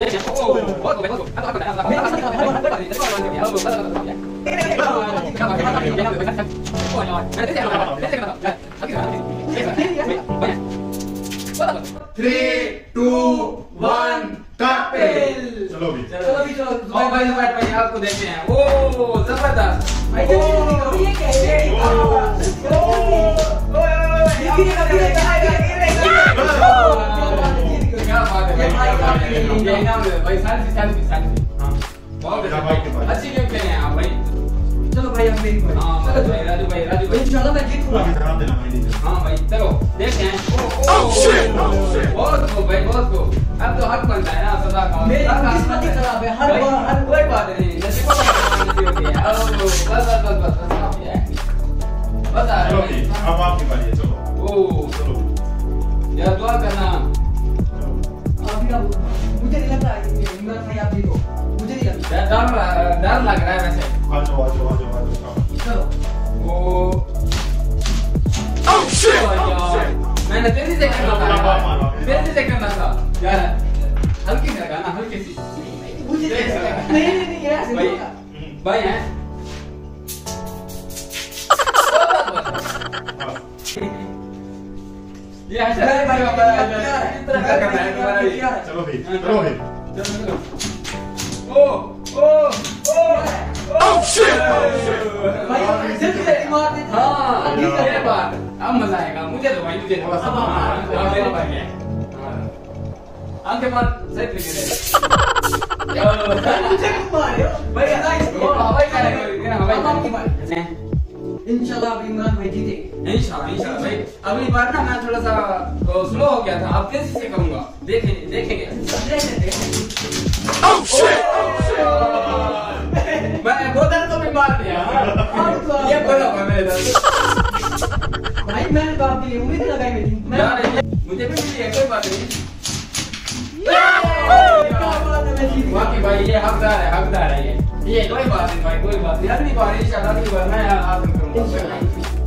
चलो भी चलो भाई आपको देखते हैं। ओ जबरदस्त ये क्या है? क्या बात है भाई, सेल्फी बहुत अच्छी गेम खेले हैं आप भाई। चलो भाई अब मेरी बारी। हाँ राजू भाई इंशाल्लाह मैं जीतूंगा। हाँ भाई चलो देखते हैं। बहुत खूब भाई बहुत खूब। अब तो हक बनता है ना सदा का। मेरी किस्मत ही खराब है हर कोई बात नहीं। नसीब को होती है। बस अब आपकी बारी है। चलो चलो यार दुआ करना। मुझे नहीं लगता इमरान भाई आप जीतो, मुझे नहीं लगता। डर लग रहा है वैसे। आ जाओ चलो मैंने तेजी से करना था यार। हल्की से लगाना, हल्की सी। मुझे नहीं ऐसे भाई है ये है भाई चलो भी ओ शिट भाई जल्दी मार दे। हाँ ये बात अब मजा आएगा। मुझे तो भाई मुझे थोड़ा सा मेरे भाई है आंखें मार सही तरीके से। मुझे क्यों मारे भाई? हवाई करेंगे इंशाल्लाह अब इमरान भाई जीतेंगे। इंशाल्लाह भाई। अगली बार ना मैं थोड़ा सा स्लो हो गया था, अब तेजी से करूंगा। देखेंगे मैंने बोतल को भी मार दिया। ये बड़ा मेरे दर्द भाई मैंने तो आपके लिए उम्मीद लगाई हुई थी। मुझे भी मिली है, कोई बात नहीं। बाकी भाई ये हकदार है ये कोई बात नहीं भाई, कोई बात नहीं। अगली बार इंशाल्लाह मैं हासिल करूंगा।